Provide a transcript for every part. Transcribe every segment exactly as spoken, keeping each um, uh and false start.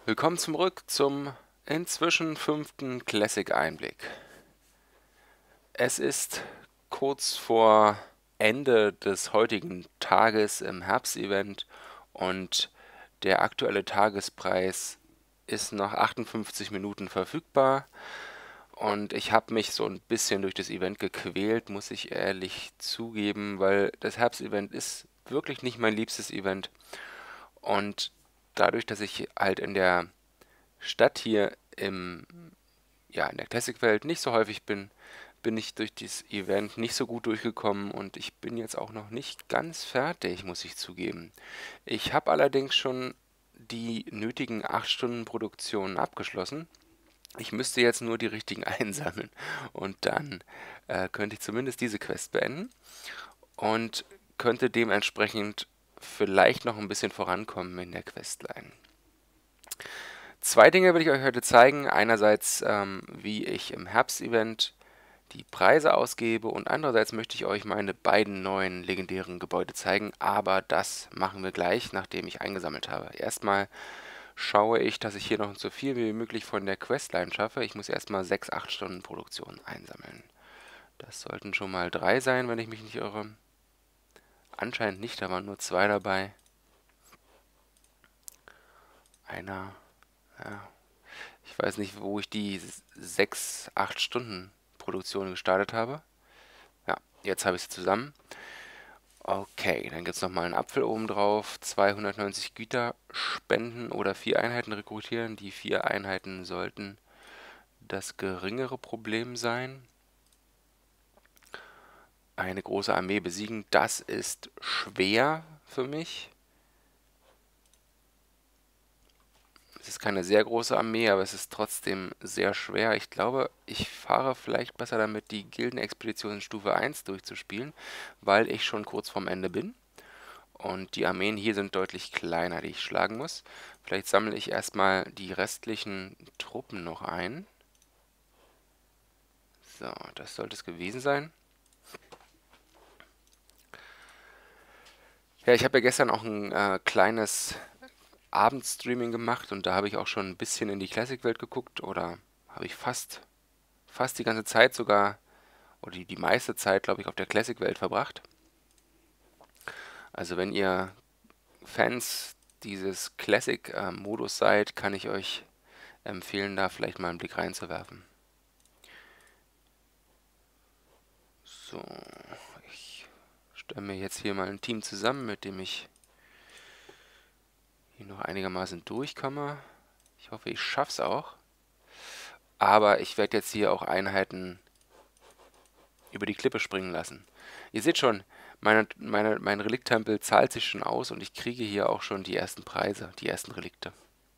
Willkommen zurück zum inzwischen fünften Classic-Einblick. Es ist kurz vor Ende des heutigen Tages im Herbstevent und der aktuelle Tagespreis ist nach achtundfünfzig Minuten verfügbar. Und ich habe mich so ein bisschen durch das Event gequält, muss ich ehrlich zugeben, weil das Herbstevent ist wirklich nicht mein liebstes Event. Und dadurch, dass ich halt in der Stadt hier im, ja, in der Classic-Welt nicht so häufig bin, bin ich durch dieses Event nicht so gut durchgekommen und ich bin jetzt auch noch nicht ganz fertig, muss ich zugeben. Ich habe allerdings schon die nötigen acht Stunden Produktion abgeschlossen. Ich müsste jetzt nur die richtigen einsammeln und dann äh, könnte ich zumindest diese Quest beenden und könnte dementsprechend vielleicht noch ein bisschen vorankommen in der Questline. Zwei Dinge will ich euch heute zeigen. Einerseits, ähm, wie ich im Herbstevent die Preise ausgebe und andererseits möchte ich euch meine beiden neuen legendären Gebäude zeigen, aber das machen wir gleich, nachdem ich eingesammelt habe. Erstmal schaue ich, dass ich hier noch so viel wie möglich von der Questline schaffe. Ich muss erstmal sechs acht Stunden Produktion einsammeln. Das sollten schon mal drei sein, wenn ich mich nicht irre. Anscheinend nicht, da waren nur zwei dabei. Einer, ja, ich weiß nicht, wo ich die sechs acht Stunden Produktion gestartet habe. Ja, jetzt habe ich sie zusammen. Okay, dann gibt es nochmal einen Apfel oben drauf. zweihundertneunzig Güter spenden oder vier Einheiten rekrutieren. Die vier Einheiten sollten das geringere Problem sein. Eine große Armee besiegen, das ist schwer für mich. Es ist keine sehr große Armee, aber es ist trotzdem sehr schwer. Ich glaube, ich fahre vielleicht besser damit, die Gildenexpedition Stufe eins durchzuspielen, weil ich schon kurz vorm Ende bin. Und die Armeen hier sind deutlich kleiner, die ich schlagen muss. Vielleicht sammle ich erstmal die restlichen Truppen noch ein. So, das sollte es gewesen sein. Ja, ich habe ja gestern auch ein äh, kleines Abendstreaming gemacht und da habe ich auch schon ein bisschen in die Classic-Welt geguckt oder habe ich fast, fast die ganze Zeit sogar oder die, die meiste Zeit, glaube ich, auf der Classic-Welt verbracht. Also wenn ihr Fans dieses Classic-Modus seid, kann ich euch empfehlen, da vielleicht mal einen Blick reinzuwerfen. So, ich stelle mir jetzt hier mal ein Team zusammen, mit dem ich hier noch einigermaßen durchkomme. Ich hoffe, ich schaff's auch. Aber ich werde jetzt hier auch Einheiten über die Klippe springen lassen. Ihr seht schon, meine, meine, mein Relikt-Tempel zahlt sich schon aus und ich kriege hier auch schon die ersten Preise, die ersten Relikte.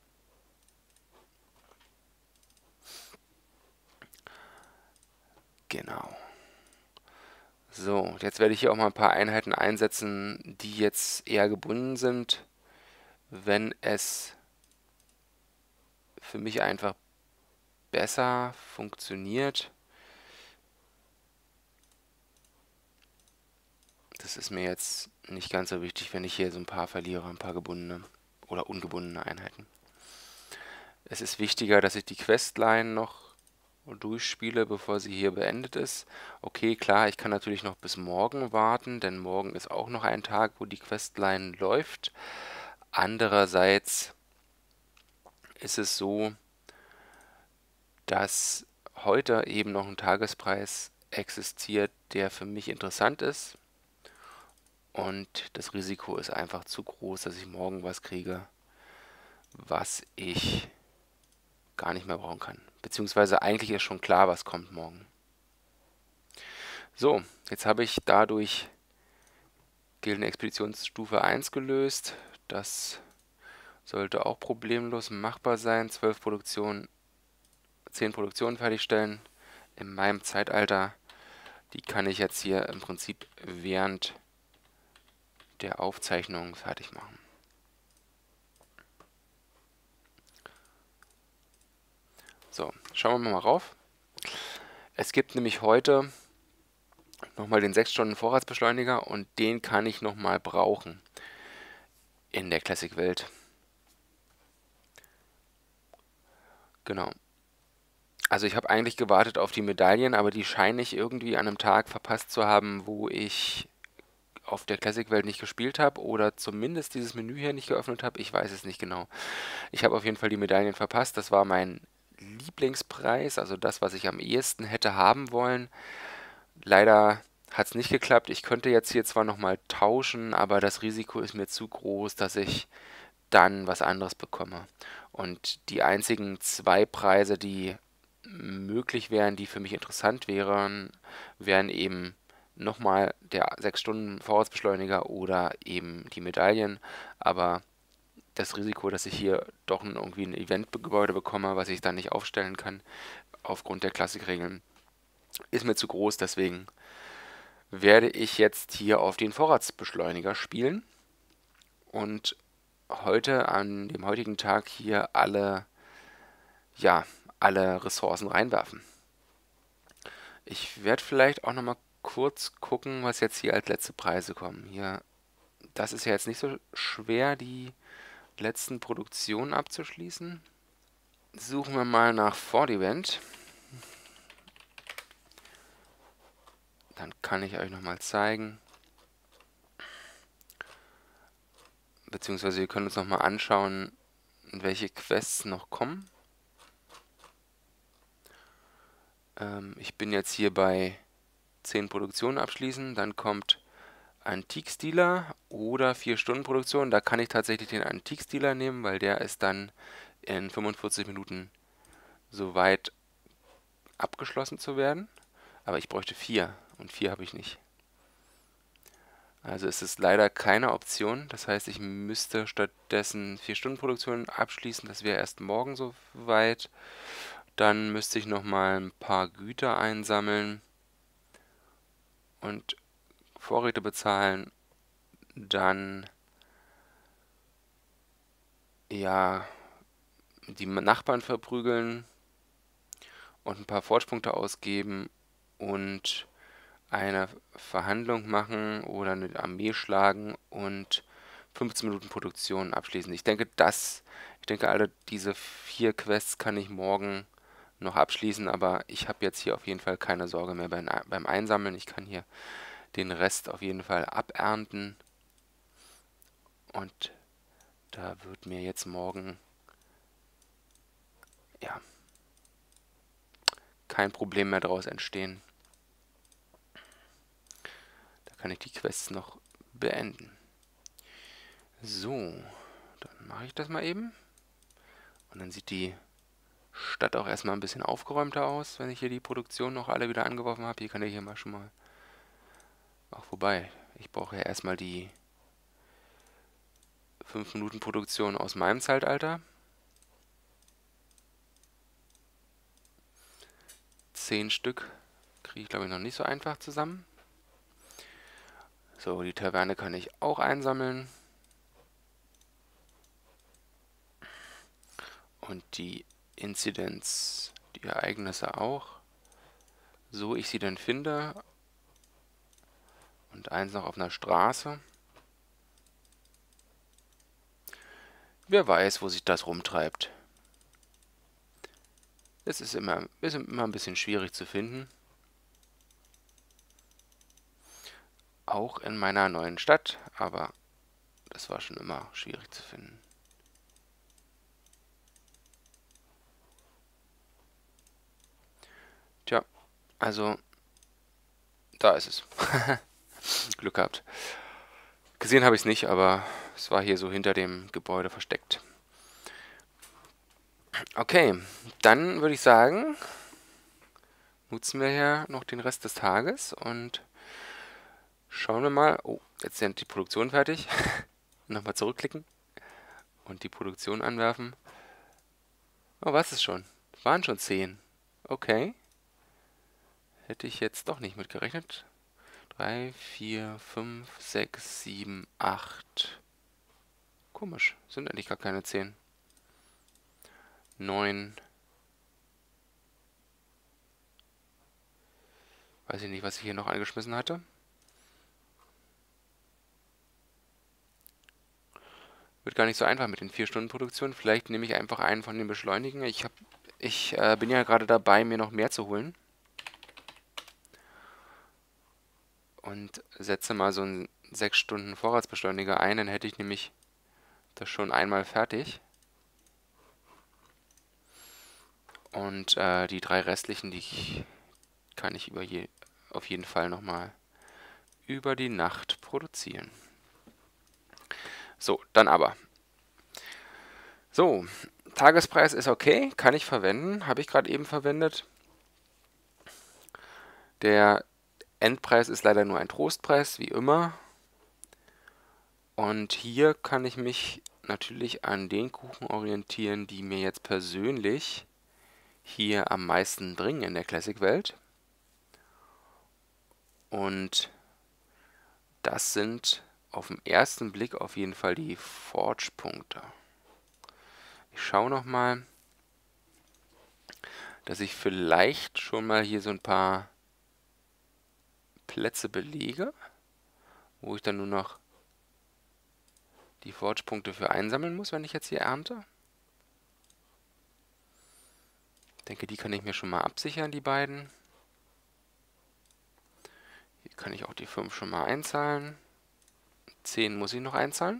Genau. So, jetzt werde ich hier auch mal ein paar Einheiten einsetzen, die jetzt eher gebunden sind, wenn es für mich einfach besser funktioniert. Das ist mir jetzt nicht ganz so wichtig, wenn ich hier so ein paar verliere, ein paar gebundene oder ungebundene Einheiten. Es ist wichtiger, dass ich die Questline noch durchspiele, bevor sie hier beendet ist. Okay, klar, ich kann natürlich noch bis morgen warten, denn morgen ist auch noch ein Tag, wo die Questline läuft. Andererseits ist es so, dass heute eben noch ein Tagespreis existiert, der für mich interessant ist. Und das Risiko ist einfach zu groß, dass ich morgen was kriege, was ich gar nicht mehr brauchen kann. Beziehungsweise eigentlich ist schon klar, was kommt morgen. So, jetzt habe ich dadurch Gildenexpeditionsstufe eins gelöst. Das sollte auch problemlos machbar sein. zwölf Produktionen, zehn Produktionen fertigstellen in meinem Zeitalter. Die kann ich jetzt hier im Prinzip während der Aufzeichnung fertig machen. So, schauen wir mal rauf. Es gibt nämlich heute nochmal den sechs Stunden Vorratsbeschleuniger und den kann ich nochmal brauchen in der Classic-Welt. Genau. Also ich habe eigentlich gewartet auf die Medaillen, aber die scheine ich irgendwie an einem Tag verpasst zu haben, wo ich auf der Classic-Welt nicht gespielt habe oder zumindest dieses Menü hier nicht geöffnet habe. Ich weiß es nicht genau. Ich habe auf jeden Fall die Medaillen verpasst. Das war mein Lieblingspreis, also das, was ich am ehesten hätte haben wollen. Leider hat es nicht geklappt. Ich könnte jetzt hier zwar nochmal tauschen, aber das Risiko ist mir zu groß, dass ich dann was anderes bekomme. Und die einzigen zwei Preise, die möglich wären, die für mich interessant wären, wären eben nochmal der sechs Stunden Vorratsbeschleuniger oder eben die Medaillen. Aber das Risiko, dass ich hier doch ein, irgendwie ein Eventgebäude bekomme, was ich dann nicht aufstellen kann, aufgrund der Klassikregeln, ist mir zu groß. Deswegen werde ich jetzt hier auf den Vorratsbeschleuniger spielen und heute, an dem heutigen Tag, hier alle, ja, alle Ressourcen reinwerfen. Ich werde vielleicht auch nochmal kurz gucken, was jetzt hier als letzte Preise kommen. Hier, das ist ja jetzt nicht so schwer, die letzten Produktionen abzuschließen. Suchen wir mal nach Ford Event. Dann kann ich euch nochmal zeigen. Beziehungsweise wir können uns nochmal anschauen, welche Quests noch kommen. Ähm, ich bin jetzt hier bei zehn Produktionen abschließen. Dann kommt Antikstealer oder vier Stunden Produktion. Da kann ich tatsächlich den Antikstealer nehmen, weil der ist dann in fünfundvierzig Minuten soweit abgeschlossen zu werden. Aber ich bräuchte vier und vier habe ich nicht. Also ist es leider keine Option. Das heißt, ich müsste stattdessen vier Stunden Produktion abschließen. Das wäre erst morgen soweit. Dann müsste ich nochmal ein paar Güter einsammeln und Vorräte bezahlen. Dann, ja, die Nachbarn verprügeln und ein paar Fortschritte ausgeben und eine Verhandlung machen oder eine Armee schlagen und fünfzehn Minuten Produktion abschließen. Ich denke, das, ich denke, alle diese vier Quests kann ich morgen noch abschließen, aber ich habe jetzt hier auf jeden Fall keine Sorge mehr beim, beim Einsammeln. Ich kann hier den Rest auf jeden Fall abernten und da wird mir jetzt morgen, ja, kein Problem mehr daraus entstehen. Da kann ich die Quests noch beenden. So, dann mache ich das mal eben. Und dann sieht die Stadt auch erstmal ein bisschen aufgeräumter aus, wenn ich hier die Produktion noch alle wieder angeworfen habe. Hier kann ich hier mal schon mal... Ach, wobei, ich brauche ja erstmal die fünf Minuten Produktion aus meinem Zeitalter. zehn Stück kriege ich, glaube ich, noch nicht so einfach zusammen. So, die Taverne kann ich auch einsammeln. Und die Inzidenz, die Ereignisse auch. So ich sie denn finde. Und eins noch auf einer Straße. Wer weiß, wo sich das rumtreibt. Es ist immer, ist immer ein bisschen schwierig zu finden. Auch in meiner neuen Stadt, aber das war schon immer schwierig zu finden. Tja, also da ist es. Glück gehabt. Gesehen habe ich es nicht, aber es war hier so hinter dem Gebäude versteckt. Okay, dann würde ich sagen, nutzen wir ja noch den Rest des Tages und schauen wir mal. Oh, jetzt sind die Produktion fertig. Nochmal zurückklicken und die Produktion anwerfen. Oh, was ist schon? Waren schon zehn. Okay. Hätte ich jetzt doch nicht mitgerechnet. drei, vier, fünf, sechs, sieben, acht. Komisch, sind eigentlich gar keine zehn. neun. Weiß ich nicht, was ich hier noch eingeschmissen hatte. Wird gar nicht so einfach mit den vier Stunden Produktionen. Vielleicht nehme ich einfach einen von den Beschleunigen. Ich habe Ich äh, bin ja gerade dabei, mir noch mehr zu holen. Und setze mal so einen sechs Stunden Vorratsbeschleuniger ein, dann hätte ich nämlich das schon einmal fertig. Und äh, die drei restlichen, die kann ich über je, auf jeden Fall nochmal über die Nacht produzieren. So, dann aber. So, Tagespreis ist okay, kann ich verwenden, habe ich gerade eben verwendet. Der Endpreis ist leider nur ein Trostpreis, wie immer. Und hier kann ich mich natürlich an den Kuchen orientieren, die mir jetzt persönlich hier am meisten bringen in der Classic-Welt. Und das sind auf den ersten Blick auf jeden Fall die Forge-Punkte. Ich schaue nochmal, dass ich vielleicht schon mal hier so ein paar Plätze belege, wo ich dann nur noch die Forge-Punkte für einsammeln muss, wenn ich jetzt hier ernte. Ich denke, die kann ich mir schon mal absichern, die beiden. Hier kann ich auch die fünf schon mal einzahlen. zehn muss ich noch einzahlen.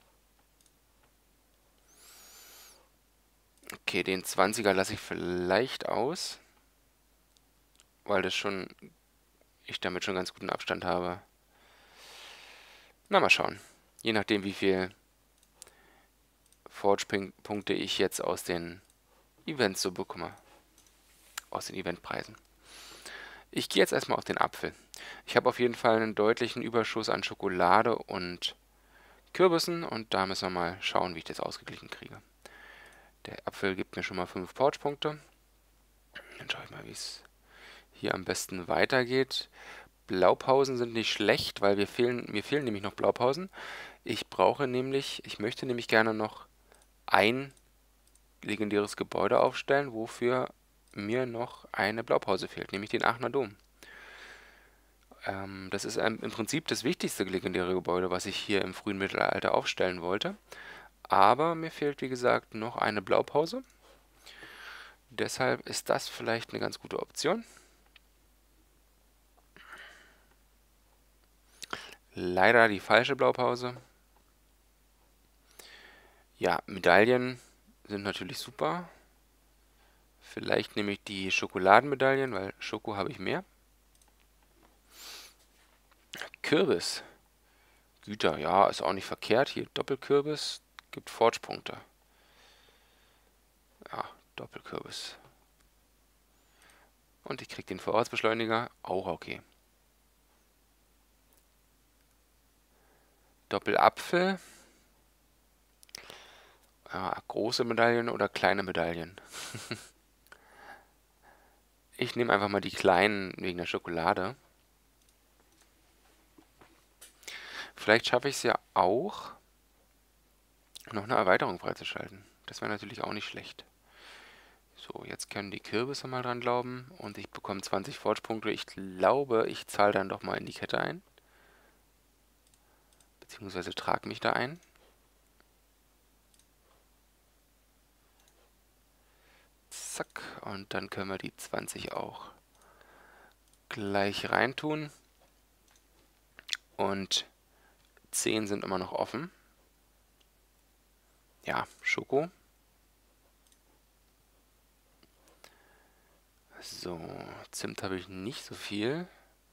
Okay, den zwanziger lasse ich vielleicht aus, weil das schon ich damit schon ganz guten Abstand habe. Na, mal schauen. Je nachdem, wie viel Forge-Punkte ich jetzt aus den Events so bekomme. Aus den Eventpreisen. Ich gehe jetzt erstmal auf den Apfel. Ich habe auf jeden Fall einen deutlichen Überschuss an Schokolade und Kürbissen und da müssen wir mal schauen, wie ich das ausgeglichen kriege. Der Apfel gibt mir schon mal fünf Forge-Punkte. Dann schaue ich mal, wie es hier am besten weitergeht. Blaupausen sind nicht schlecht, weil wir fehlen, mir fehlen nämlich noch Blaupausen. Ich brauche nämlich, ich möchte nämlich gerne noch ein legendäres Gebäude aufstellen, wofür mir noch eine Blaupause fehlt, nämlich den Aachener Dom. Ähm, das ist ähm, im Prinzip das wichtigste legendäre Gebäude, was ich hier im frühen Mittelalter aufstellen wollte. Aber mir fehlt, wie gesagt, noch eine Blaupause. Deshalb ist das vielleicht eine ganz gute Option. Leider die falsche Blaupause. Ja, Medaillen sind natürlich super. Vielleicht nehme ich die Schokoladenmedaillen, weil Schoko habe ich mehr. Kürbis. Güter, ja, ist auch nicht verkehrt. Hier Doppelkürbis gibt Forge-Punkte. Ja, Doppelkürbis. Und ich kriege den Vorratsbeschleuniger, auch okay. Doppelapfel. Ja, große Medaillen oder kleine Medaillen. Ich nehme einfach mal die kleinen wegen der Schokolade. Vielleicht schaffe ich es ja auch, noch eine Erweiterung freizuschalten. Das wäre natürlich auch nicht schlecht. So, jetzt können die Kürbisse mal dran glauben und ich bekomme zwanzig Forge-Punkte. Ich glaube, ich zahle dann doch mal in die Kette ein. Beziehungsweise trage mich da ein. Zack, und dann können wir die zwanzig auch gleich reintun. Und zehn sind immer noch offen. Ja, Schoko. So, Zimt habe ich nicht so viel.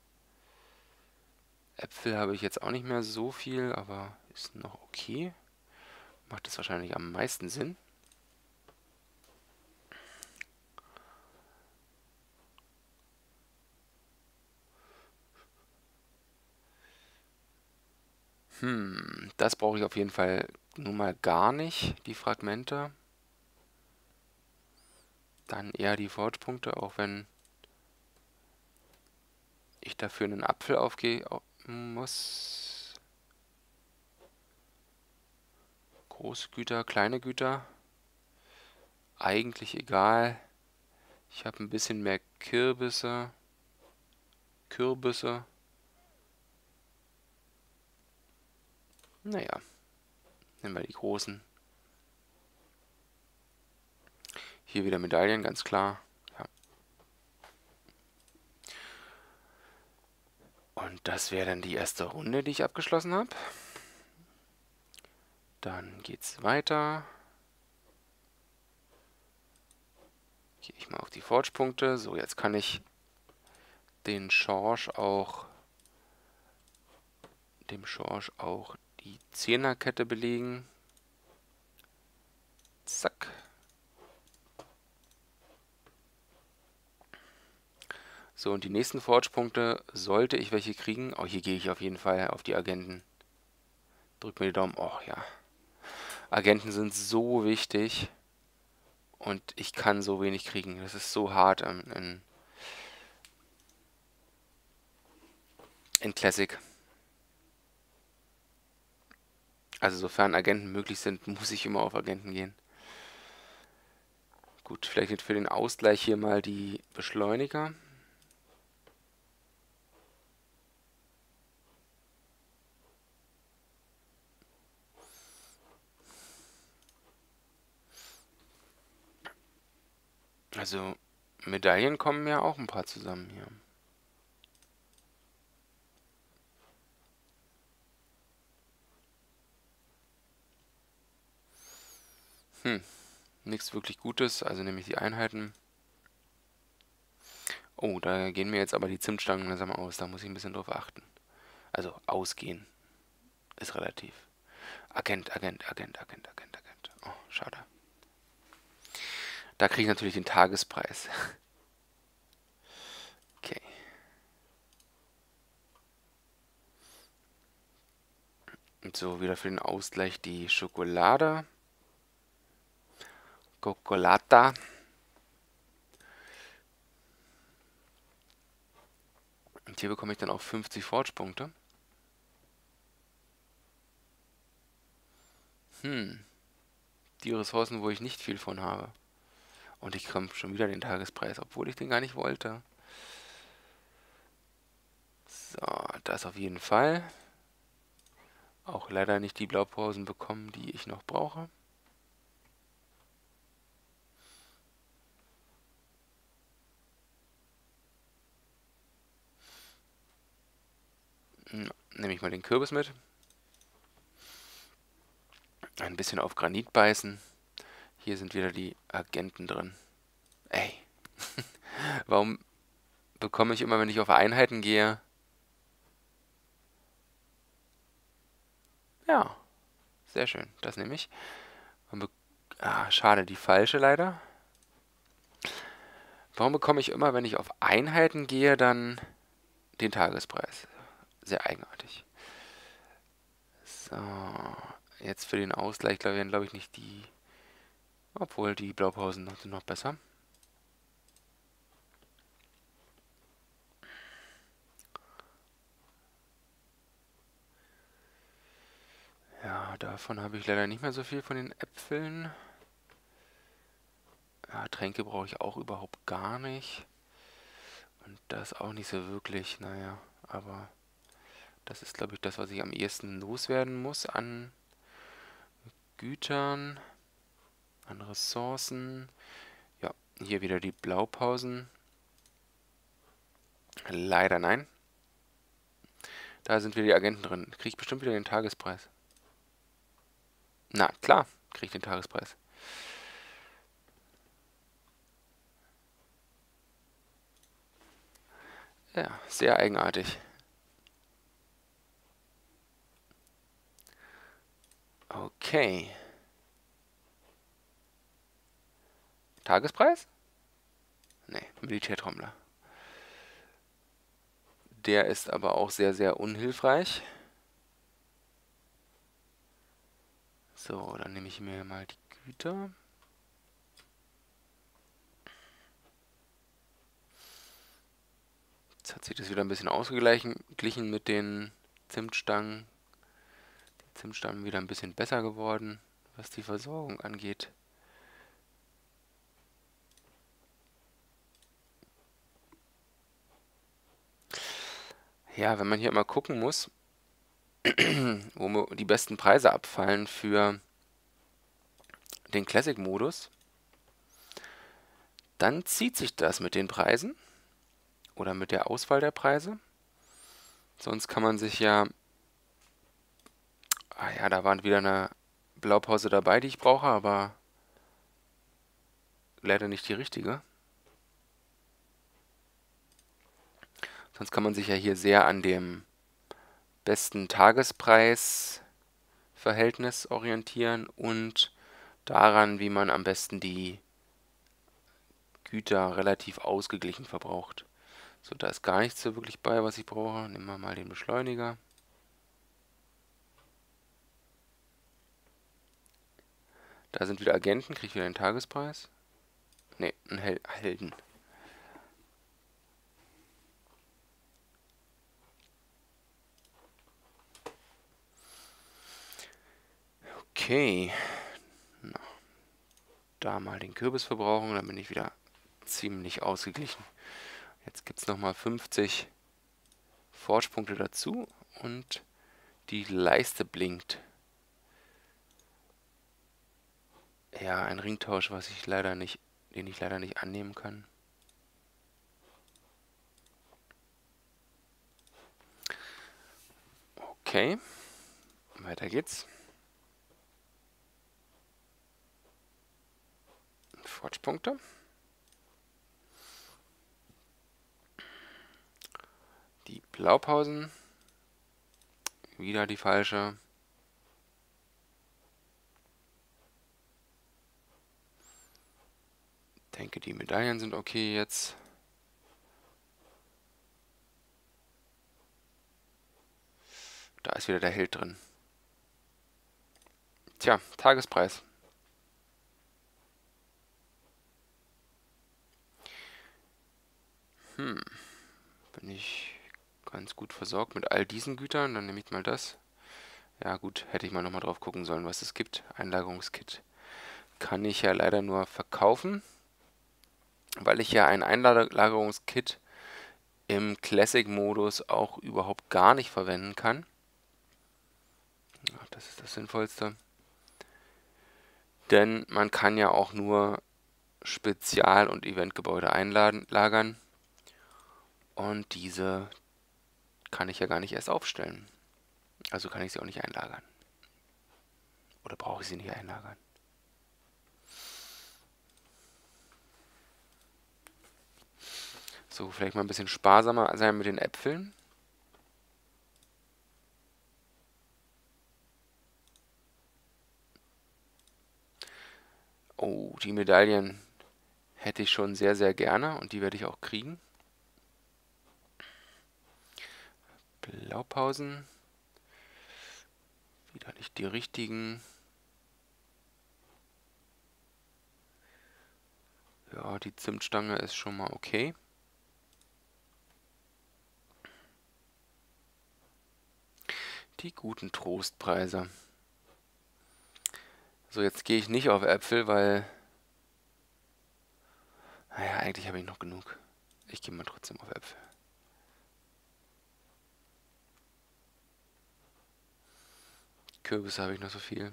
Äpfel habe ich jetzt auch nicht mehr so viel, aber ist noch okay. Macht es wahrscheinlich am meisten Sinn. Hm, das brauche ich auf jeden Fall nun mal gar nicht, die Fragmente. Dann eher die Forge-Punkte, auch wenn ich dafür einen Apfel aufgeben muss. Große Güter, kleine Güter. Eigentlich egal. Ich habe ein bisschen mehr Kürbisse. Kürbisse. Naja, nehmen wir die großen. Hier wieder Medaillen, ganz klar. Ja. Und das wäre dann die erste Runde, die ich abgeschlossen habe. Dann geht's weiter. Gehe ich mal auf die Forge-Punkte. So, jetzt kann ich den Schorsch auch dem Schorsch auch die Zehnerkette belegen. Zack. So, und die nächsten Forge-Punkte, sollte ich welche kriegen, oh, hier gehe ich auf jeden Fall auf die Agenten. Drück mir die Daumen. Oh ja. Agenten sind so wichtig. Und ich kann so wenig kriegen. Das ist so hart ähm, in, in Classic. Also sofern Agenten möglich sind, muss ich immer auf Agenten gehen. Gut, vielleicht für den Ausgleich hier mal die Beschleuniger. Also Medaillen kommen ja auch ein paar zusammen hier. Hm, nichts wirklich Gutes, also nehme ich die Einheiten. Oh, da gehen mir jetzt aber die Zimtstangen langsam aus, da muss ich ein bisschen drauf achten. Also ausgehen ist relativ. Agent, Agent, Agent, Agent, Agent, Agent. Oh, schade. Da kriege ich natürlich den Tagespreis. Okay. Und so, wieder für den Ausgleich die Schokolade. Chocolata. Und hier bekomme ich dann auch fünfzig Forge-Punkte. Hm. Die Ressourcen, wo ich nicht viel von habe. Und ich komme schon wieder den Tagespreis, obwohl ich den gar nicht wollte. So, das auf jeden Fall. Auch leider nicht die Blaupausen bekommen, die ich noch brauche. Hm, nehme ich mal den Kürbis mit. Ein bisschen auf Granit beißen. Hier sind wieder die Agenten drin. Ey. Warum bekomme ich immer, wenn ich auf Einheiten gehe? Ja. Sehr schön. Das nehme ich. Ah, schade, die falsche leider. Warum bekomme ich immer, wenn ich auf Einheiten gehe, dann den Tagespreis? Sehr eigenartig. So, jetzt für den Ausgleich werden, glaube ich, nicht die... Obwohl, die Blaupausen sind noch besser. Ja, davon habe ich leider nicht mehr so viel von den Äpfeln. Ja, Tränke brauche ich auch überhaupt gar nicht. Und das auch nicht so wirklich, naja, aber das ist, glaube ich, das, was ich am ehesten loswerden muss an Gütern, an Ressourcen. Ja, hier wieder die Blaupausen. Leider nein. Da sind wieder die Agenten drin. Kriege ich bestimmt wieder den Tagespreis. Na, klar, kriege ich den Tagespreis. Ja, sehr eigenartig. Okay. Tagespreis? Nee, Militärtrommler. Der ist aber auch sehr, sehr unhilfreich. So, dann nehme ich mir mal die Güter. Jetzt hat sich das wieder ein bisschen ausgeglichen mit den Zimtstangen. Die Zimtstangen wieder ein bisschen besser geworden, was die Versorgung angeht. Ja, wenn man hier immer gucken muss, wo die besten Preise abfallen für den Classic-Modus, dann zieht sich das mit den Preisen oder mit der Auswahl der Preise. Sonst kann man sich ja... Ah ja, da war wieder eine Blaupause dabei, die ich brauche, aber leider nicht die richtige. Sonst kann man sich ja hier sehr an dem besten Tagespreisverhältnis orientieren und daran, wie man am besten die Güter relativ ausgeglichen verbraucht. So, da ist gar nichts so wirklich bei, was ich brauche. Nehmen wir mal den Beschleuniger. Da sind wieder Agenten, kriege ich wieder den Tagespreis. Ne, ein Hel Helden. Okay. Na, da mal den Kürbis verbrauchen, dann bin ich wieder ziemlich ausgeglichen. Jetzt gibt es nochmal fünfzig Forge-Punkte dazu und die Leiste blinkt. Ja, ein Ringtausch, was ich leider nicht, den ich leider nicht annehmen kann. Okay, weiter geht's. Forge-Punkte. Die Blaupausen. Wieder die falsche. Ich denke, die Medaillen sind okay jetzt. Da ist wieder der Held drin. Tja, Tagespreis. Hm, bin ich ganz gut versorgt mit all diesen Gütern. Dann nehme ich mal das. Ja gut, hätte ich mal nochmal drauf gucken sollen, was es gibt. Einlagerungskit kann ich ja leider nur verkaufen, weil ich ja ein Einlagerungskit im Classic-Modus auch überhaupt gar nicht verwenden kann. Ja, das ist das Sinnvollste. Denn man kann ja auch nur Spezial- und Eventgebäude einlagern. Und diese kann ich ja gar nicht erst aufstellen. Also kann ich sie auch nicht einlagern. Oder brauche ich sie nicht einlagern? So, vielleicht mal ein bisschen sparsamer sein mit den Äpfeln. Oh, die Medaillen hätte ich schon sehr, sehr gerne und die werde ich auch kriegen. Blaupausen. Wieder nicht die richtigen. Ja, die Zimtstange ist schon mal okay. Die guten Trostpreise. So, jetzt gehe ich nicht auf Äpfel, weil... Naja, eigentlich habe ich noch genug. Ich gehe mal trotzdem auf Äpfel. Kürbisse habe ich noch so viel.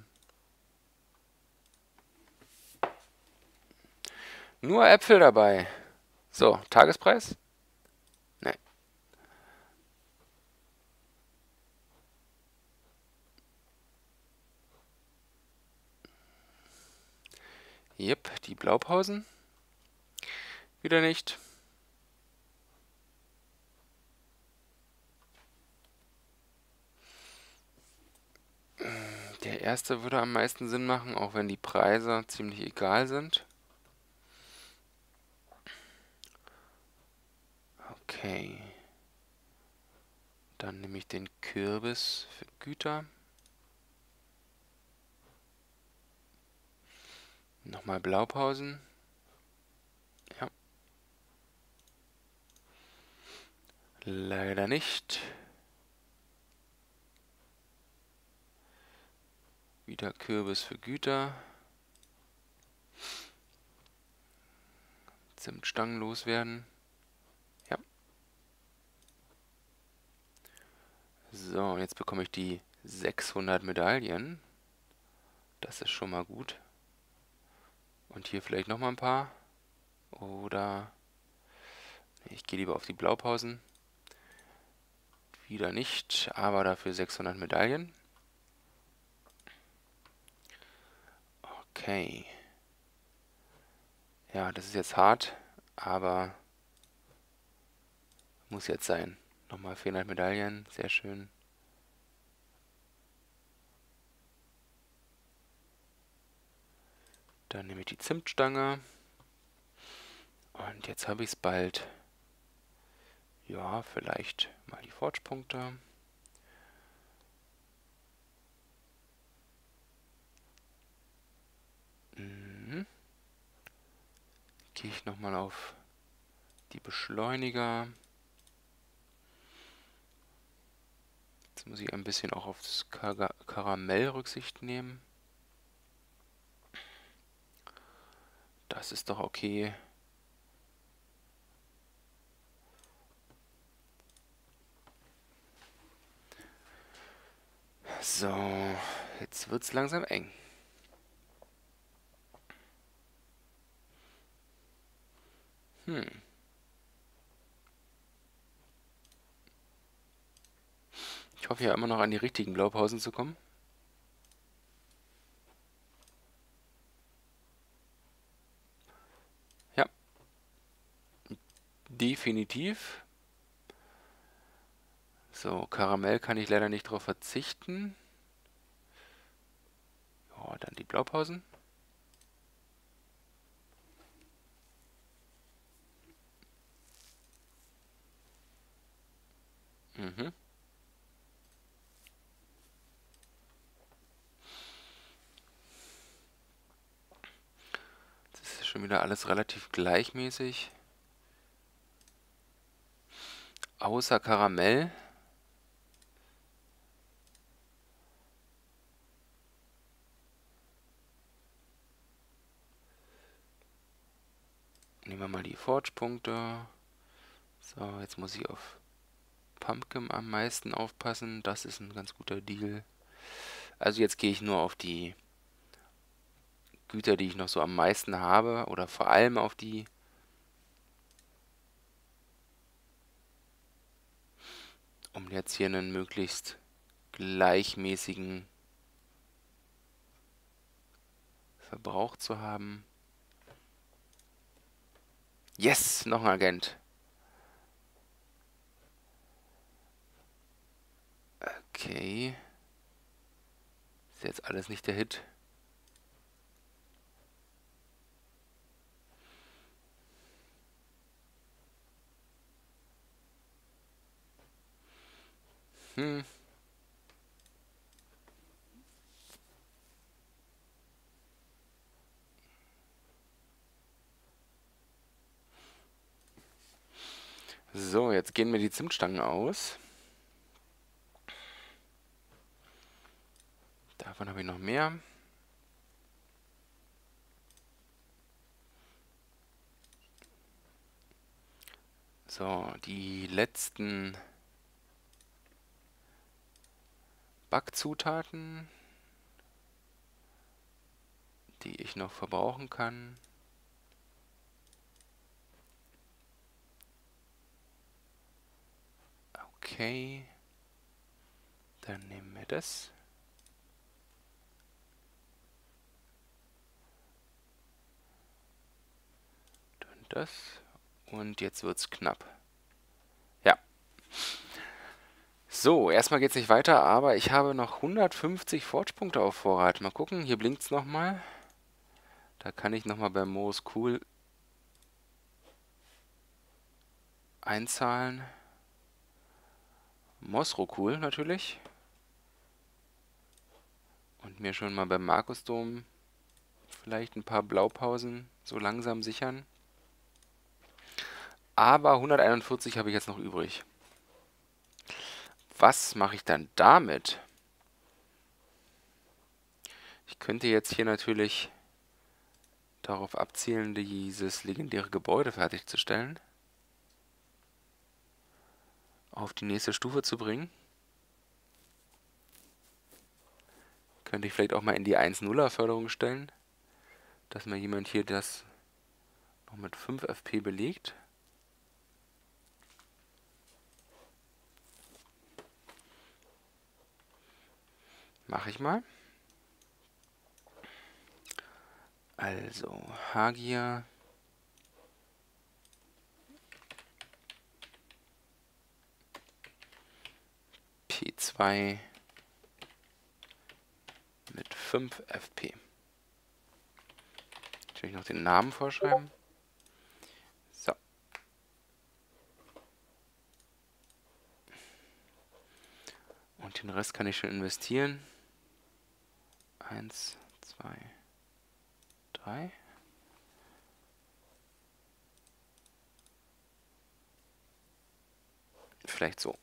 Nur Äpfel dabei. So, Tagespreis? Ne. Jep, die Blaupausen. Wieder nicht. Der erste würde am meisten Sinn machen, auch wenn die Preise ziemlich egal sind. Okay. Dann nehme ich den Kürbis für Güter. Nochmal Blaupausen. Ja. Leider nicht. Wieder Kürbis für Güter. Zimtstangen loswerden. Ja. So, und jetzt bekomme ich die sechshundert Medaillen. Das ist schon mal gut. Und hier vielleicht nochmal ein paar. Oder ich gehe lieber auf die Blaupausen. Wieder nicht, aber dafür sechshundert Medaillen. Okay. Ja, das ist jetzt hart, aber muss jetzt sein. Nochmal vierhundert Medaillen, sehr schön. Dann nehme ich die Zimtstange. Und jetzt habe ich es bald. Ja, vielleicht mal die Forge-Punkte. Mhm. Gehe ich nochmal auf die Beschleuniger. Jetzt muss ich ein bisschen auch aufs Kar Karamell Rücksicht nehmen. Das ist doch okay. So, jetzt wird es langsam eng. Hm. Ich hoffe ja immer noch an die richtigen Blaupausen zu kommen. Ja. Definitiv. So, Karamell kann ich leider nicht drauf verzichten. Ja, dann die Blaupausen. Mhm. Das ist schon wieder alles relativ gleichmäßig. Außer Karamell. Nehmen wir mal die Forge-Punkte. So, jetzt muss ich auf Pumpkin am meisten aufpassen. Das ist ein ganz guter Deal. Also jetzt gehe ich nur auf die Güter, die ich noch so am meisten habe. Oder vor allem auf die. Um jetzt hier einen möglichst gleichmäßigen Verbrauch zu haben. Yes, noch ein Agent. Okay. Ist jetzt alles nicht der Hit. Hm. So, jetzt gehen mir die Zimtstangen aus. Davon habe ich noch mehr. So, die letzten Backzutaten, die ich noch verbrauchen kann. Okay. Dann nehmen wir das. Dann das. Und jetzt wird's knapp. Ja. So, erstmal geht's nicht weiter, aber ich habe noch hundertfünfzig Forge-Punkte auf Vorrat. Mal gucken, hier blinkt's nochmal. Da kann ich nochmal bei Moos Cool einzahlen. Mosro Cool natürlich. Und mir schon mal beim Markusdom vielleicht ein paar Blaupausen so langsam sichern. Aber hunderteinundvierzig habe ich jetzt noch übrig. Was mache ich dann damit? Ich könnte jetzt hier natürlich darauf abzielen, dieses legendäre Gebäude fertigzustellen. Auf die nächste Stufe zu bringen. Könnte ich vielleicht auch mal in die eins nuller Förderung stellen. Dass mir jemand hier das noch mit fünf F P belegt. Mache ich mal. Also, Hagia. P zwei mit fünf F P. Natürlich noch den Namen vorschreiben. So. Und den Rest kann ich schon investieren. Eins, zwei, drei. Vielleicht so.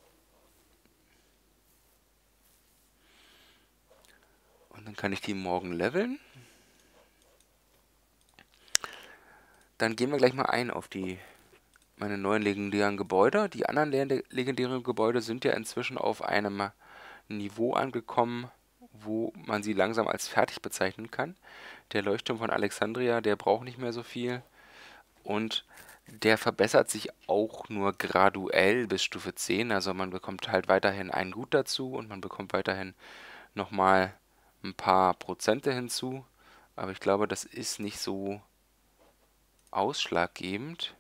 Und dann kann ich die morgen leveln. Dann gehen wir gleich mal ein auf die meine neuen legendären Gebäude. Die anderen le legendären Gebäude sind ja inzwischen auf einem Niveau angekommen, wo man sie langsam als fertig bezeichnen kann. Der Leuchtturm von Alexandria, der braucht nicht mehr so viel. Und der verbessert sich auch nur graduell bis Stufe zehn. Also man bekommt halt weiterhin ein Gut dazu und man bekommt weiterhin nochmal ein paar Prozente hinzu. Aber ich glaube, das ist nicht so ausschlaggebend.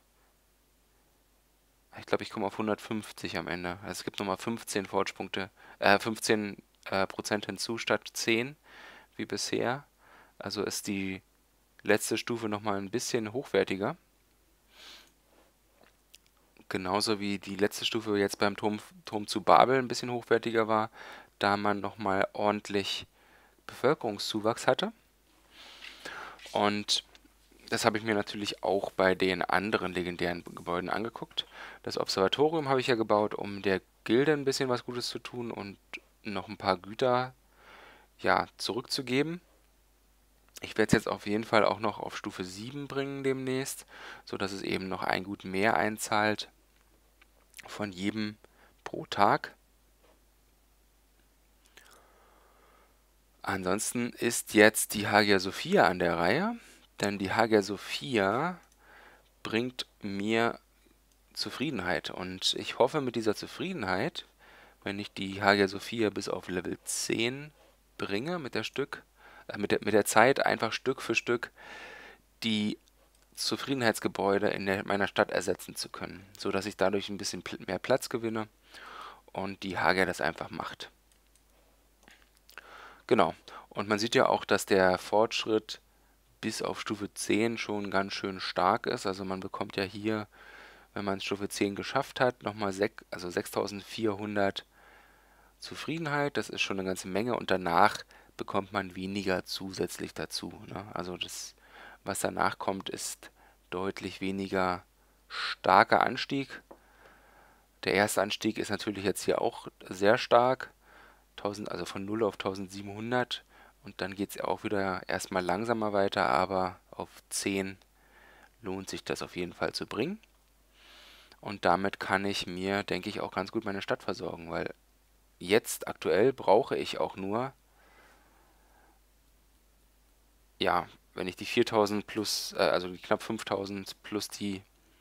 Ich glaube, ich komme auf hundertfünfzig am Ende. Also es gibt nochmal fünfzehn Forge-Punkte, äh, fünfzehn äh, Prozent hinzu statt zehn, wie bisher. Also ist die letzte Stufe nochmal ein bisschen hochwertiger. Genauso wie die letzte Stufe jetzt beim Turm, Turm zu Babel ein bisschen hochwertiger war, da man nochmal ordentlich Bevölkerungszuwachs hatte. Und das habe ich mir natürlich auch bei den anderen legendären Gebäuden angeguckt. Das Observatorium habe ich ja gebaut, um der Gilde ein bisschen was Gutes zu tun und noch ein paar Güter, ja, zurückzugeben. Ich werde es jetzt auf jeden Fall auch noch auf Stufe sieben bringen demnächst, sodass es eben noch ein Gut mehr einzahlt von jedem pro Tag. Ansonsten ist jetzt die Hagia Sophia an der Reihe, denn die Hagia Sophia bringt mir Zufriedenheit. Und ich hoffe mit dieser Zufriedenheit, wenn ich die Hagia Sophia bis auf Level zehn bringe, mit der Stück, äh, mit der, mit der Zeit einfach Stück für Stück die Zufriedenheitsgebäude in der, meiner Stadt ersetzen zu können, so dass ich dadurch ein bisschen pl mehr Platz gewinne und die Hagia das einfach macht. Genau. Und man sieht ja auch, dass der Fortschritt bis auf Stufe zehn schon ganz schön stark ist. Also man bekommt ja hier, wenn man Stufe zehn geschafft hat, nochmal sech, also sechstausendvierhundert Zufriedenheit. Das ist schon eine ganze Menge. Und danach bekommt man weniger zusätzlich dazu, ne? Also das, was danach kommt, ist deutlich weniger starker Anstieg. Der erste Anstieg ist natürlich jetzt hier auch sehr stark. tausend, also von null auf tausendsiebenhundert. Und dann geht es auch wieder erstmal langsamer weiter, aber auf zehn lohnt sich das auf jeden Fall zu bringen. Und damit kann ich mir, denke ich, auch ganz gut meine Stadt versorgen, weil jetzt aktuell brauche ich auch nur, ja, wenn ich die viertausend plus, äh, also die knapp fünftausend plus die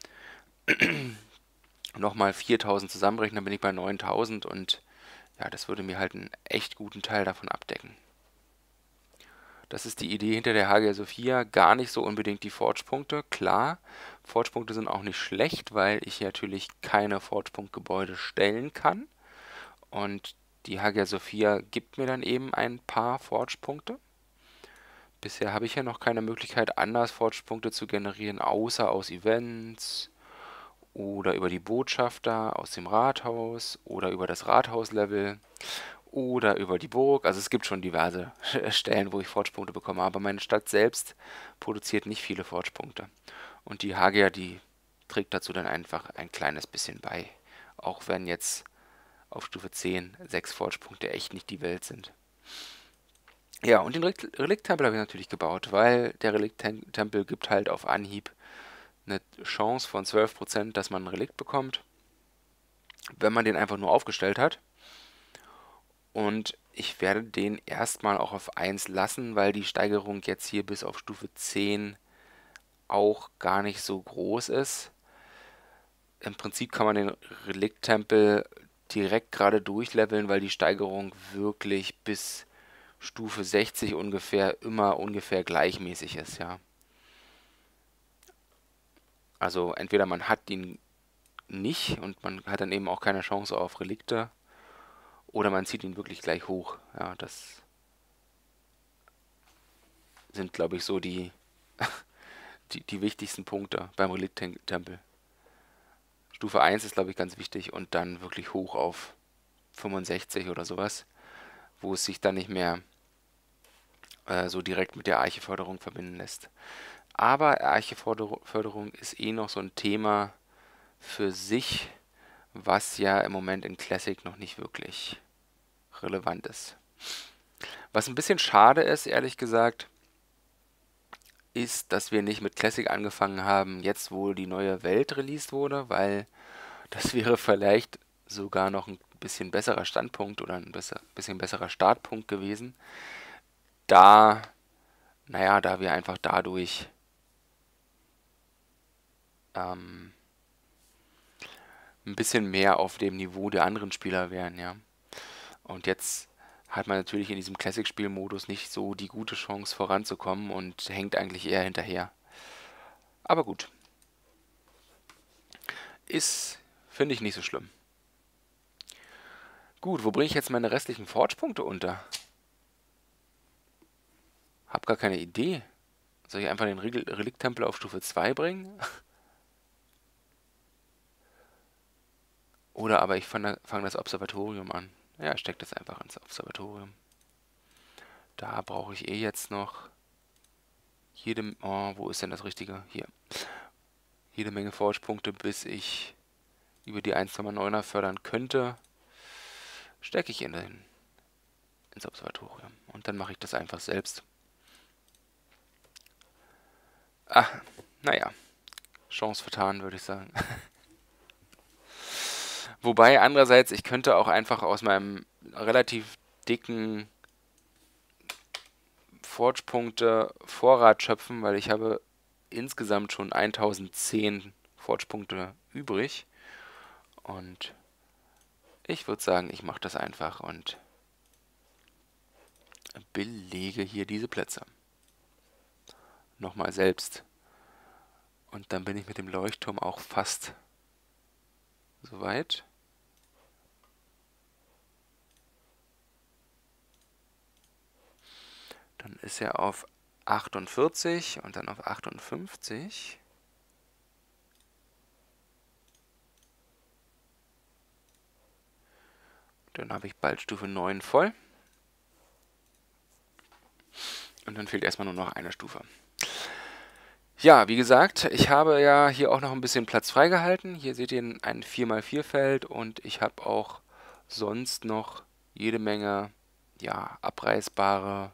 nochmal viertausend zusammenrechne, dann bin ich bei neuntausend und ja, das würde mir halt einen echt guten Teil davon abdecken. Das ist die Idee hinter der Hagia Sophia. Gar nicht so unbedingt die Forge-Punkte. Klar, Forge-Punkte sind auch nicht schlecht, weil ich natürlich keine Forge-Punkt-Gebäude stellen kann. Und die Hagia Sophia gibt mir dann eben ein paar Forge-Punkte. Bisher habe ich ja noch keine Möglichkeit, anders Forge-Punkte zu generieren, außer aus Events oder über die Botschafter aus dem Rathaus oder über das Rathauslevel oder über die Burg. Also es gibt schon diverse Stellen, wo ich Forge-Punkte bekomme, aber meine Stadt selbst produziert nicht viele Forge-Punkte. Und die Hagia, die trägt dazu dann einfach ein kleines bisschen bei. Auch wenn jetzt auf Stufe zehn sechs Forge-Punkte echt nicht die Welt sind. Ja, und den Relikt-Tempel habe ich natürlich gebaut, weil der Relikt-Tempel gibt halt auf Anhieb eine Chance von zwölf Prozent, dass man ein Relikt bekommt, wenn man den einfach nur aufgestellt hat. Und ich werde den erstmal auch auf eins lassen, weil die Steigerung jetzt hier bis auf Stufe zehn auch gar nicht so groß ist. Im Prinzip kann man den Relikt-Tempel direkt gerade durchleveln, weil die Steigerung wirklich bis Stufe sechzig ungefähr immer ungefähr gleichmäßig ist, ja. Also entweder man hat ihn nicht und man hat dann eben auch keine Chance auf Relikte, oder man zieht ihn wirklich gleich hoch. Ja, das sind, glaube ich, so die, die, die wichtigsten Punkte beim Relikt-Tempel. Stufe eins ist, glaube ich, ganz wichtig und dann wirklich hoch auf fünfundsechzig oder sowas, wo es sich dann nicht mehr äh, so direkt mit der Archeförderung verbinden lässt. Aber Archeförderung ist eh noch so ein Thema für sich, was ja im Moment in Classic noch nicht wirklich relevant ist. Was ein bisschen schade ist, ehrlich gesagt, ist, dass wir nicht mit Classic angefangen haben, jetzt wo die neue Welt released wurde, weil das wäre vielleicht sogar noch ein bisschen besserer Standpunkt oder ein besser, bisschen besserer Startpunkt gewesen. Da, naja, da wir einfach dadurch ähm, ein bisschen mehr auf dem Niveau der anderen Spieler wären, ja. Und jetzt hat man natürlich in diesem Classic-Spielmodus nicht so die gute Chance voranzukommen und hängt eigentlich eher hinterher. Aber gut. Ist, finde ich, nicht so schlimm. Gut, wo bringe ich jetzt meine restlichen Forge-Punkte unter? Hab gar keine Idee. Soll ich einfach den Relikt-Tempel auf Stufe zwei bringen? Oder aber ich fange fang das Observatorium an. Ja, steck das einfach ins Observatorium. Da brauche ich eh jetzt noch jede... Oh, wo ist denn das Richtige? Hier. Jede Menge Forge-Punkte, bis ich über die eins Komma neuner fördern könnte. Stecke ich in den, ins Observatorium. Und dann mache ich das einfach selbst. Ah, naja. Chance vertan, würde ich sagen. Wobei, andererseits, ich könnte auch einfach aus meinem relativ dicken Forge-Punkte Vorrat schöpfen, weil ich habe insgesamt schon tausendzehn Forge-Punkte übrig. Und ich würde sagen, ich mache das einfach und belege hier diese Plätze. Nochmal selbst. Und dann bin ich mit dem Leuchtturm auch fast soweit. Dann ist er auf achtundvierzig und dann auf achtundfünfzig. Dann habe ich bald Stufe neun voll. Und dann fehlt erstmal nur noch eine Stufe. Ja, wie gesagt, ich habe ja hier auch noch ein bisschen Platz freigehalten. Hier seht ihr ein vier mal vier Feld und ich habe auch sonst noch jede Menge, ja, abreißbare,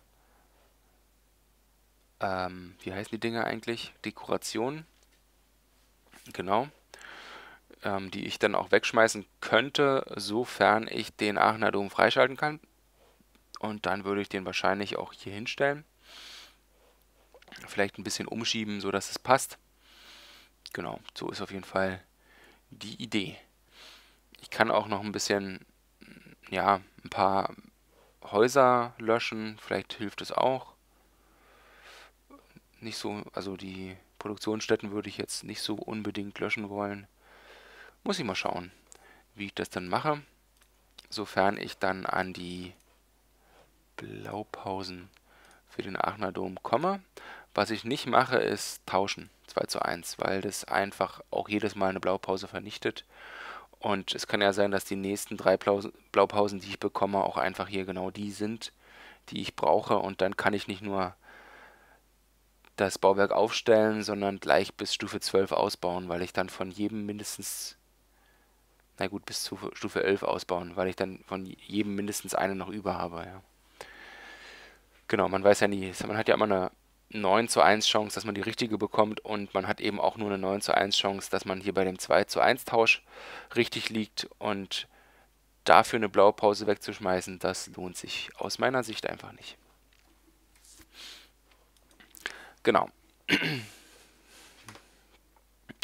ähm, wie heißen die Dinger eigentlich? Dekorationen. Genau. Ähm, die ich dann auch wegschmeißen könnte, sofern ich den Aachener Dom freischalten kann. Und dann würde ich den wahrscheinlich auch hier hinstellen. Vielleicht ein bisschen umschieben, so dass es passt. Genau, so ist auf jeden Fall die Idee. Ich kann auch noch ein bisschen, ja, ein paar Häuser löschen. Vielleicht hilft es auch. Nicht so, also die Produktionsstätten würde ich jetzt nicht so unbedingt löschen wollen. Muss ich mal schauen, wie ich das dann mache. Sofern ich dann an die Blaupausen für den Aachener Dom komme. Was ich nicht mache, ist tauschen, zwei zu eins, weil das einfach auch jedes Mal eine Blaupause vernichtet. Und es kann ja sein, dass die nächsten drei Blaupausen, die ich bekomme, auch einfach hier genau die sind, die ich brauche. Und dann kann ich nicht nur das Bauwerk aufstellen, sondern gleich bis Stufe zwölf ausbauen, weil ich dann von jedem mindestens, na gut, bis zu Stufe elf ausbauen, weil ich dann von jedem mindestens eine noch über habe, ja. Genau, man weiß ja nie. Man hat ja immer eine neun zu eins Chance, dass man die richtige bekommt und man hat eben auch nur eine neun zu eins Chance, dass man hier bei dem zwei zu eins Tausch richtig liegt und dafür eine Blaupause wegzuschmeißen, das lohnt sich aus meiner Sicht einfach nicht. Genau.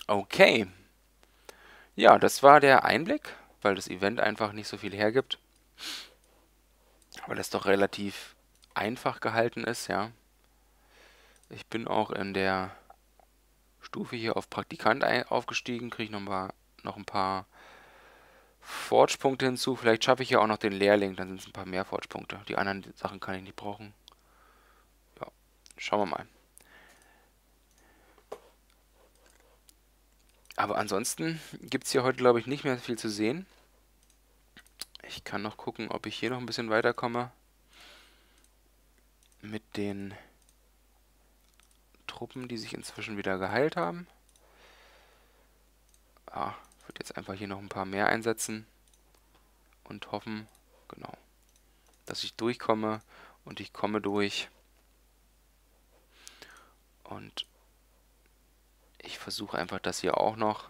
Okay. Ja, das war der Einblick, weil das Event einfach nicht so viel hergibt. Weil es doch relativ einfach gehalten ist, ja. Ich bin auch in der Stufe hier auf Praktikant aufgestiegen, kriege noch, mal, noch ein paar Forge-Punkte hinzu. Vielleicht schaffe ich ja auch noch den Lehrling, dann sind es ein paar mehr Forge-Punkte. Die anderen Sachen kann ich nicht brauchen. Ja, schauen wir mal. Aber ansonsten gibt es hier heute, glaube ich, nicht mehr viel zu sehen. Ich kann noch gucken, ob ich hier noch ein bisschen weiterkomme. Mit den Truppen, die sich inzwischen wieder geheilt haben. Ah, ich würde jetzt einfach hier noch ein paar mehr einsetzen. Und hoffen, genau, dass ich durchkomme. Und ich komme durch. Und ich versuche einfach das hier auch noch.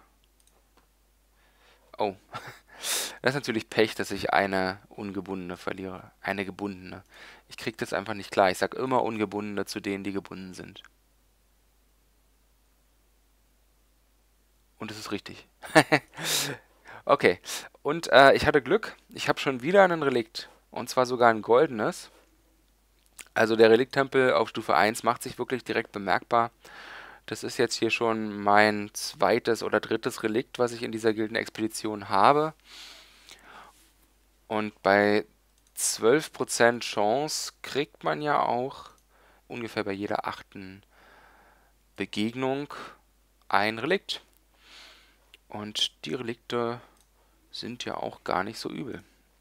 Oh, das ist natürlich Pech, dass ich eine ungebundene verliere. Eine gebundene. Ich kriege das einfach nicht klar. Ich sage immer ungebundene zu denen, die gebunden sind. Und es ist richtig. Okay, und äh, ich hatte Glück. Ich habe schon wieder ein Relikt. Und zwar sogar ein goldenes. Also der Relikttempel auf Stufe eins macht sich wirklich direkt bemerkbar. Das ist jetzt hier schon mein zweites oder drittes Relikt, was ich in dieser Gildenexpedition habe. Und bei zwölf Prozent Chance kriegt man ja auch ungefähr bei jeder achten Begegnung ein Relikt. Und die Relikte sind ja auch gar nicht so übel.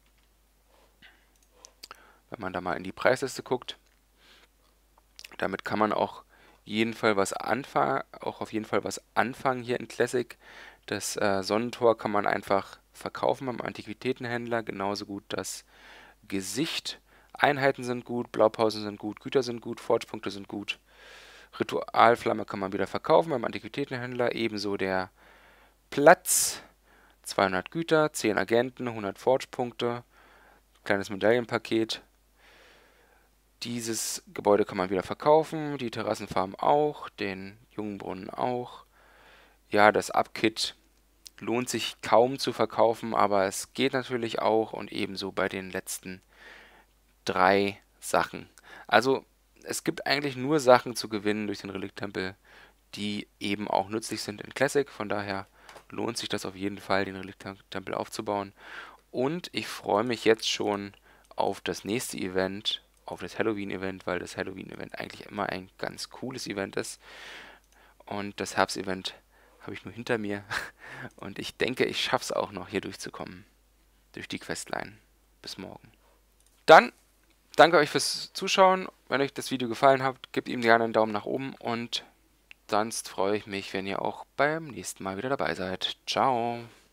Wenn man da mal in die Preisliste guckt, damit kann man auch jeden Fall was anfangen, auch auf jeden Fall was anfangen hier in Classic. Das äh, Sonnentor kann man einfach verkaufen beim Antiquitätenhändler, genauso gut das Gesicht. Einheiten sind gut, Blaupausen sind gut, Güter sind gut, Forge-Punkte sind gut. Ritualflamme kann man wieder verkaufen beim Antiquitätenhändler, ebenso der Platz. zweihundert Güter, zehn Agenten, hundert Forge-Punkte, kleines Medaillenpaket. Dieses Gebäude kann man wieder verkaufen, die Terrassenfarm auch, den Jungbrunnen auch. Ja, das Upkit lohnt sich kaum zu verkaufen, aber es geht natürlich auch und ebenso bei den letzten drei Sachen. Also es gibt eigentlich nur Sachen zu gewinnen durch den Relikttempel, die eben auch nützlich sind in Classic. Von daher lohnt sich das auf jeden Fall, den Relikttempel aufzubauen. Und ich freue mich jetzt schon auf das nächste Event, auf das Halloween-Event, weil das Halloween-Event eigentlich immer ein ganz cooles Event ist. Und das Herbst-Event habe ich nur hinter mir. Und ich denke, ich schaffe es auch noch, hier durchzukommen. Durch die Questline. Bis morgen. Dann danke euch fürs Zuschauen. Wenn euch das Video gefallen hat, gebt ihm gerne einen Daumen nach oben. Und sonst freue ich mich, wenn ihr auch beim nächsten Mal wieder dabei seid. Ciao.